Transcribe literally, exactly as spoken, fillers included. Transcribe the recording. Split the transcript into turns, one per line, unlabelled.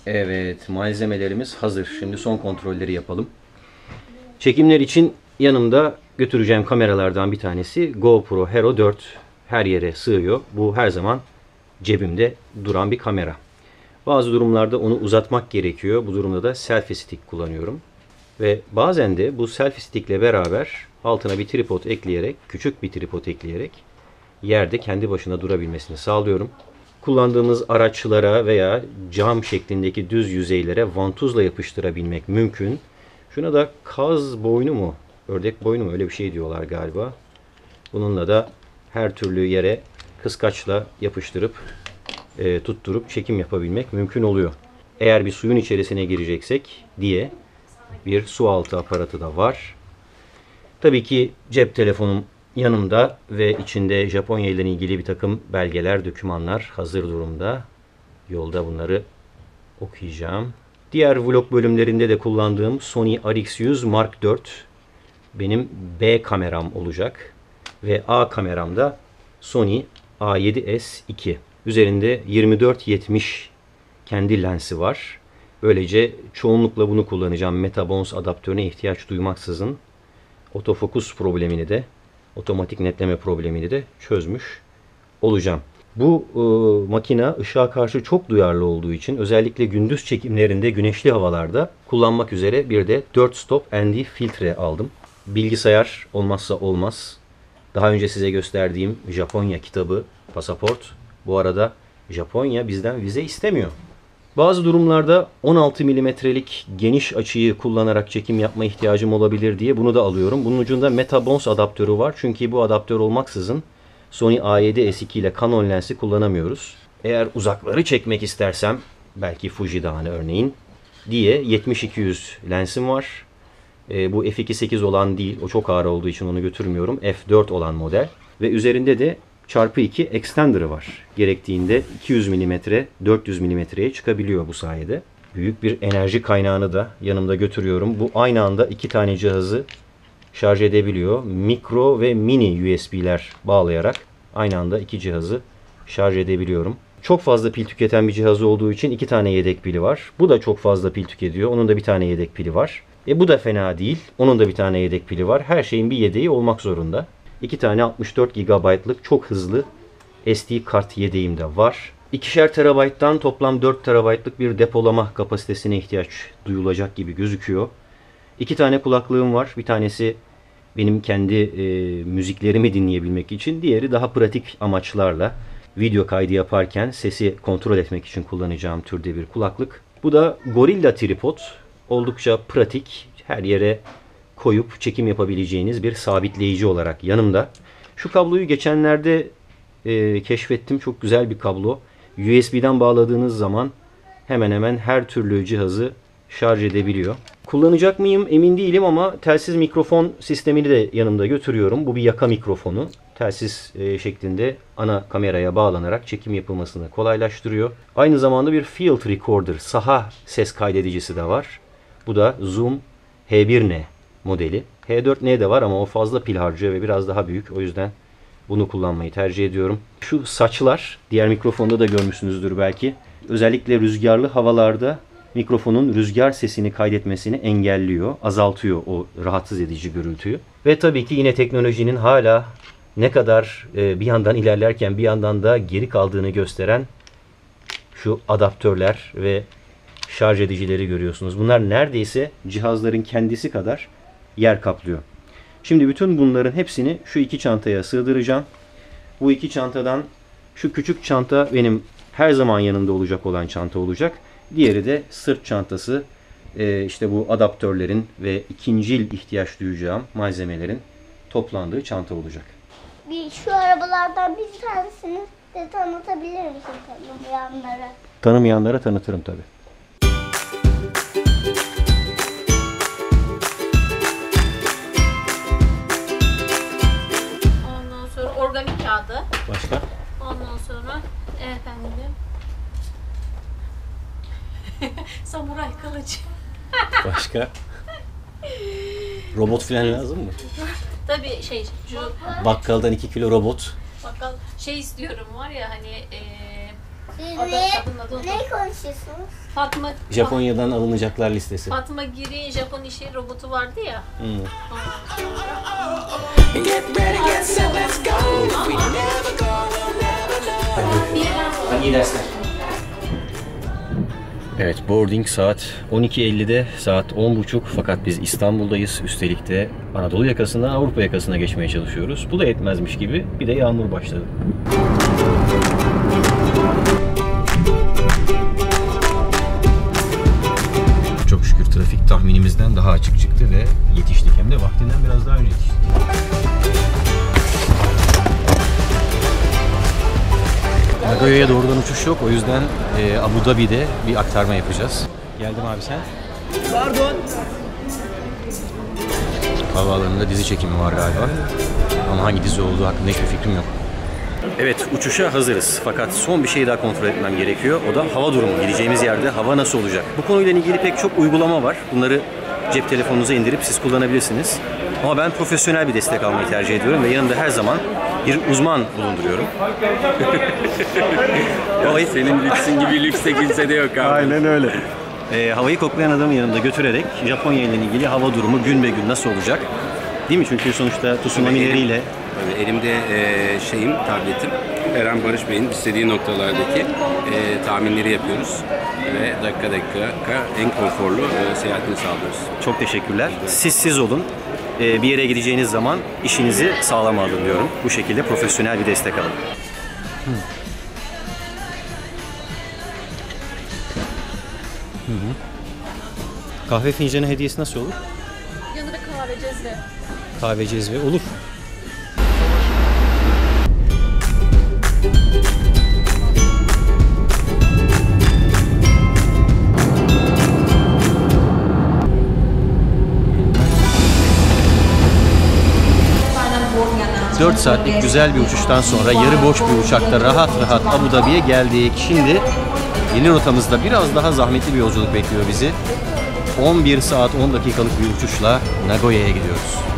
Evet, malzemelerimiz hazır. Şimdi son kontrolleri yapalım. Çekimler için yanımda götüreceğim kameralardan bir tanesi GoPro Hero dört. Her yere sığıyor. Bu her zaman cebimde duran bir kamera. Bazı durumlarda onu uzatmak gerekiyor. Bu durumda da selfie stick kullanıyorum. Ve bazen de bu selfie stick ile beraber altına bir tripod ekleyerek, küçük bir tripod ekleyerek yerde kendi başına durabilmesini sağlıyorum. Kullandığımız araçlara veya cam şeklindeki düz yüzeylere vantuzla yapıştırabilmek mümkün. Şuna da kaz boynu mu, ördek boynu mu, öyle bir şey diyorlar galiba. Bununla da her türlü yere kıskaçla yapıştırıp e, tutturup çekim yapabilmek mümkün oluyor. Eğer bir suyun içerisine gireceksek diye bir su altı aparatı da var. Tabii ki cep telefonum yanımda ve içinde Japonya ile ilgili bir takım belgeler, dokümanlar hazır durumda. Yolda bunları okuyacağım. Diğer vlog bölümlerinde de kullandığım Sony R X yüz Mark dört benim B kameram olacak. Ve A kameram da Sony A yedi S iki. Üzerinde yirmi dört yetmiş kendi lensi var. Böylece çoğunlukla bunu kullanacağım. Metabones adaptörüne ihtiyaç duymaksızın otofokus problemini de, otomatik netleme problemini de çözmüş olacağım. Bu e, makine ışığa karşı çok duyarlı olduğu için özellikle gündüz çekimlerinde güneşli havalarda kullanmak üzere bir de dört stop N D filtre aldım. Bilgisayar olmazsa olmaz. Daha önce size gösterdiğim Japonya kitabı, pasaport. Bu arada Japonya bizden vize istemiyor. Bazı durumlarda on altı milimetrelik geniş açıyı kullanarak çekim yapma ihtiyacım olabilir diye bunu da alıyorum. Bunun ucunda Metabones adaptörü var. Çünkü bu adaptör olmaksızın Sony A yedi S iki ile Canon lensi kullanamıyoruz. Eğer uzakları çekmek istersem, belki Fuji Dağı'nı örneğin diye yetmiş iki yüz lensim var. E, bu F iki sekiz olan değil. O çok ağır olduğu için onu götürmüyorum. F dört olan model. Ve üzerinde de çarpı iki extender'ı var. Gerektiğinde iki yüz milimetre, dört yüz milimetreye çıkabiliyor bu sayede. Büyük bir enerji kaynağını da yanımda götürüyorum. Bu aynı anda iki tane cihazı şarj edebiliyor. Mikro ve mini U S B'ler bağlayarak aynı anda iki cihazı şarj edebiliyorum. Çok fazla pil tüketen bir cihaz olduğu için iki tane yedek pili var. Bu da çok fazla pil tüketiyor. Onun da bir tane yedek pili var. E bu da fena değil. Onun da bir tane yedek pili var. Her şeyin bir yedeği olmak zorunda. İki tane altmış dört gigabaytlık çok hızlı S D kart yedeğim de var. İkişer terabayttan toplam dört terabaytlık bir depolama kapasitesine ihtiyaç duyulacak gibi gözüküyor. İki tane kulaklığım var. Bir tanesi benim kendi e, müziklerimi dinleyebilmek için. Diğeri daha pratik amaçlarla video kaydı yaparken sesi kontrol etmek için kullanacağım türde bir kulaklık. Bu da Gorilla tripod. Oldukça pratik. Her yere koyup çekim yapabileceğiniz bir sabitleyici olarak yanımda. Şu kabloyu geçenlerde e, keşfettim. Çok güzel bir kablo. U S B'den bağladığınız zaman hemen hemen her türlü cihazı şarj edebiliyor. Kullanacak mıyım emin değilim ama telsiz mikrofon sistemini de yanımda götürüyorum. Bu bir yaka mikrofonu. Telsiz e, şeklinde ana kameraya bağlanarak çekim yapılmasını kolaylaştırıyor. Aynı zamanda bir field recorder, saha ses kaydedicisi de var. Bu da Zoom H bir N modeli. H dört N de var ama o fazla pil harcıyor ve biraz daha büyük. O yüzden bunu kullanmayı tercih ediyorum. Şu saçlar, diğer mikrofonda da görmüşsünüzdür belki. Özellikle rüzgarlı havalarda mikrofonun rüzgar sesini kaydetmesini engelliyor, azaltıyor o rahatsız edici gürültüyü. Ve tabii ki yine teknolojinin hala ne kadar bir yandan ilerlerken bir yandan da geri kaldığını gösteren şu adaptörler ve şarj edicileri görüyorsunuz. Bunlar neredeyse cihazların kendisi kadar yer kaplıyor. Şimdi bütün bunların hepsini şu iki çantaya sığdıracağım. Bu iki çantadan şu küçük çanta benim her zaman yanımda olacak olan çanta olacak. Diğeri de sırt çantası. Ee, işte bu adaptörlerin ve ikincil ihtiyaç duyacağım malzemelerin toplandığı çanta olacak.
Bir şu arabalardan bir tanesini de tanıtabilir misin tanımayanlara?
Tanımayanlara tanıtırım tabii.
Ondan sonra origami kağıdı.
Başka?
Ondan sonra efendim samuray kılıcı.
Başka? Robot falan lazım mı?
Tabii şey şu
Bakkaldan iki kilo robot.
bakkal şey istiyorum var ya hani eee O da
Ne,
kadın adı.
ne konuşuyorsunuz?
Fatma,
Japonya'dan alınacaklar listesi.
Fatma Giri'nin Japon işi robotu vardı ya.
Hmm.
Get ready, get set, let's go. If we never go, we'll never know.
Hadi iyi dersler. Evet, boarding saat on iki ellide, saat on buçuk, fakat biz İstanbul'dayız. Üstelik de Anadolu yakasından Avrupa yakasına geçmeye çalışıyoruz. Bu da yetmezmiş gibi bir de yağmur başladı. Çok şükür trafik tahminimizden daha açık çıktı ve yetiştik. Hem de vaktinden biraz daha önce yetiştik. Nagoya'ya doğrudan uçuş yok. O yüzden e, Abu Dhabi'de bir aktarma yapacağız. Geldim abi sen. Pardon. Havaalanında dizi çekimi var galiba. Ama hangi dizi olduğu hakkında hiçbir fikrim yok. Evet, uçuşa hazırız. Fakat son bir şey daha kontrol etmem gerekiyor. O da hava durumu. Gideceğimiz yerde hava nasıl olacak? Bu konuyla ilgili pek çok uygulama var. Bunları cep telefonunuza indirip siz kullanabilirsiniz. Ama ben profesyonel bir destek almayı tercih ediyorum ve yanımda her zaman bir uzman bulunduruyorum.
Havayı senin lüksün gibi lüks de kimsede yok abi.
Aynen öyle. Ee, havayı koklayan adamı yanımda götürerek Japonya ile ilgili hava durumu gün be gün nasıl olacak? Değil mi? Çünkü sonuçta tsunami'leriyle...
Tabii elimde e, şeyim, tabletim. Her an Barış Bey'in istediği noktalardaki e, tahminleri yapıyoruz. Ve dakika dakika en konforlu e, seyahatini sağlıyoruz.
Çok teşekkürler. Siz siz olun. Ee, bir yere gideceğiniz zaman işinizi sağlama alın diyorum. Bu şekilde profesyonel bir destek alın. Hmm. Hı hı. Kahve fincanı hediyesi nasıl olur?
Yanında kahve cezve.
Kahve cezve olur. dört saatlik güzel bir uçuştan sonra yarı boş bir uçakta rahat rahat Abu Dhabi'ye geldik. Şimdi yeni rotamızda biraz daha zahmetli bir yolculuk bekliyor bizi. on bir saat on dakikalık bir uçuşla Nagoya'ya gidiyoruz.